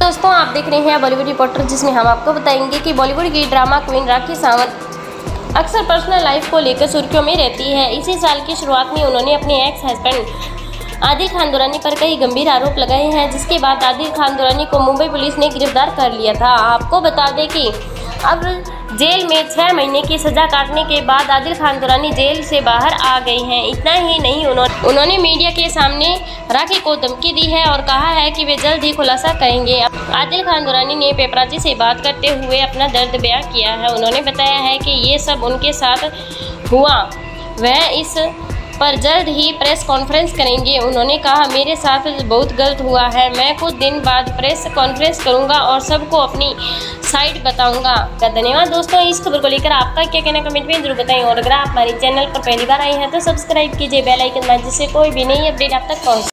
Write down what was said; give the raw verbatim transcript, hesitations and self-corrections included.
दोस्तों, आप देख रहे हैं बॉलीवुड रिपोर्टर, जिसमें हम आपको बताएंगे कि बॉलीवुड की ड्रामा क्वीन राखी सावंत अक्सर पर्सनल लाइफ को लेकर सुर्खियों में रहती है। इसी साल की शुरुआत में उन्होंने अपने एक्स हस्बैंड आदिल खान दुरानी पर कई गंभीर आरोप लगाए हैं, जिसके बाद आदिल खान दुरानी को मुंबई पुलिस ने गिरफ्तार कर लिया था। आपको बता दें कि अब जेल में छह महीने की सजा काटने के बाद आदिल खान दुरानी जेल से बाहर आ गई हैं। इतना ही नहीं, उन्होंने उन्होंने मीडिया के सामने राखी को धमकी दी है और कहा है कि वे जल्द ही खुलासा करेंगे। आदिल खान दुरानी ने पेपराजी से बात करते हुए अपना दर्द बयां किया है। उन्होंने बताया है कि ये सब उनके साथ हुआ, वह इस पर जल्द ही प्रेस कॉन्फ्रेंस करेंगे। उन्होंने कहा, मेरे साथ बहुत गलत हुआ है, मैं कुछ दिन बाद प्रेस कॉन्फ्रेंस करूंगा और सबको अपनी साइड बताऊंगा। धन्यवाद दोस्तों, इस खबर को लेकर आपका क्या कहना कमेंट में जरूर बताएं और अगर आप हमारे चैनल पर पहली बार आए हैं तो सब्सक्राइब कीजिए, बेल आइकन दबाएं, जिससे कोई भी नई अपडेट आप तक पहुंचे।